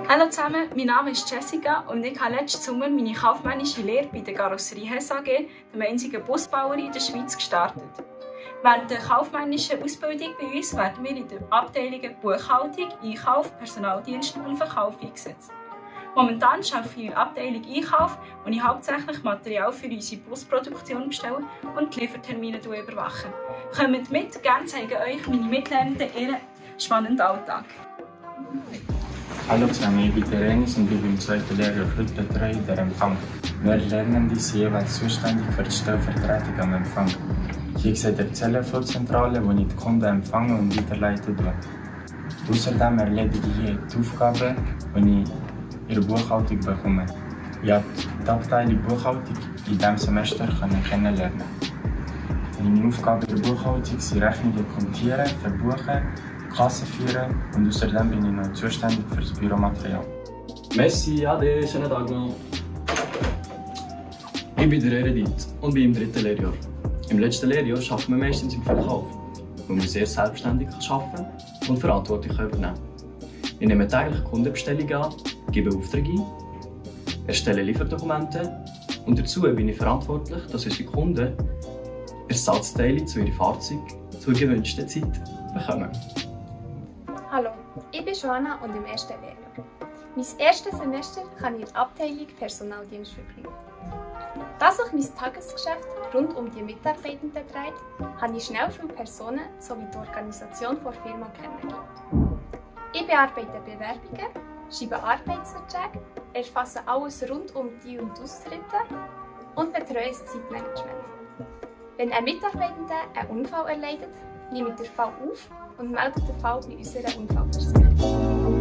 Hallo zusammen, mein Name ist Jessica und ich habe letzten Sommer meine kaufmännische Lehre bei der Karosserie Hess AG, dem einzigen Busbauer in der Schweiz, gestartet. Während der kaufmännischen Ausbildung bei uns werden wir in den Abteilungen Buchhaltung, Einkauf, Personaldienst und Verkauf eingesetzt. Momentan arbeite ich in der Abteilung Einkauf, wo ich hauptsächlich Material für unsere Busproduktion bestelle und die Liefertermine überwache. Kommt mit, gerne zeigen euch meine Mitlernenden ihren spannenden Alltag. Hallo zusammen, ich bin der Renis und ich bin im zweiten Lehrjahr Betreuung der Empfang. Wir Lernende sind jeweils zuständig für die Stellvertretung am Empfang. Hier seht ihr die Telefonzentrale, wo ich die Kunden empfange und weiterleiten tue. Außerdem erledige ich hier die Aufgaben, die ich in der Buchhaltung bekomme. Ich habe die Abteilung Buchhaltung in diesem Semester kennenlernen. Meine Aufgaben in der Buchhaltung sind Rechnungen kontieren, verbuchen, Kasse führen und außerdem bin ich noch zuständig für das Büromaterial. Merci, ade, schönen Tag noch. Ich bin der Eredit und bin im 3. Lehrjahr. Im letzten Lehrjahr arbeiten wir meistens im Verkauf, wo wir sehr selbstständig arbeiten und Verantwortung übernehmen können. Ich nehme täglich Kundenbestellungen an, gebe Aufträge ein, erstelle Lieferdokumente und dazu bin ich verantwortlich, dass unsere Kunden Ersatzteile zu ihren Fahrzeugen zur gewünschten Zeit bekommen. Hallo, ich bin Joanna und im 1. Lehrjahr. Mein erstes Semester kann ich in der Abteilung Personaldienst verbringen. Da sich mein Tagesgeschäft rund um die Mitarbeitenden dreht, habe ich schnell viele Personen sowie die Organisation der Firma kennengelernt. Ich bearbeite Bewerbungen, schreibe Arbeitsverträge, erfasse alles rund um die und die Austritte und betreue das Zeitmanagement. Wenn ein Mitarbeitender einen Unfall erleidet, nehme ich den Fall auf und melde den Fall bei unserer Unfallversicherung.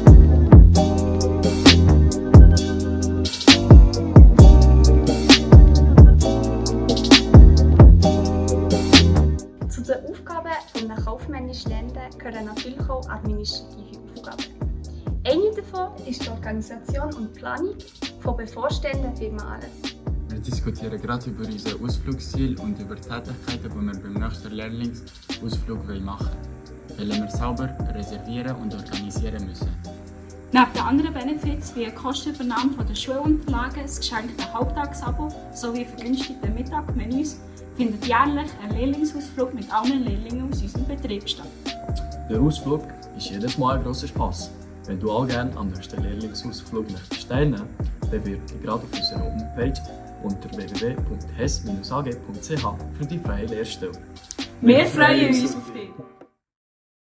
Zu den Aufgaben eines kaufmännischen Lernenden gehören natürlich auch administrative Aufgaben. Eine davon ist die Organisation und Planung von bevorstehenden Firmenanlässen. Wir diskutieren gerade über unser Ausflugsziel und über die Tätigkeiten, die wir beim nächsten Lehrlingsausflug machen wollen, welche wir selber reservieren und organisieren müssen. Neben den anderen Benefits wie eine Kostenübernahme der Schulunterlagen, das geschenkte Halbtagsabo sowie vergünstigte Mittagmenüs findet jährlich ein Lehrlingsausflug mit allen Lehrlingen aus unserem Betrieb statt. Der Ausflug ist jedes Mal ein grosser Spass. Wenn du auch gerne am nächsten Lehrlingsausfllug teilnehmen möchtest, bewirb dich gerade auf unserer Homepage unter www.hess-ag.ch für die freie Lehrstelle. Wir freuen uns auf dich!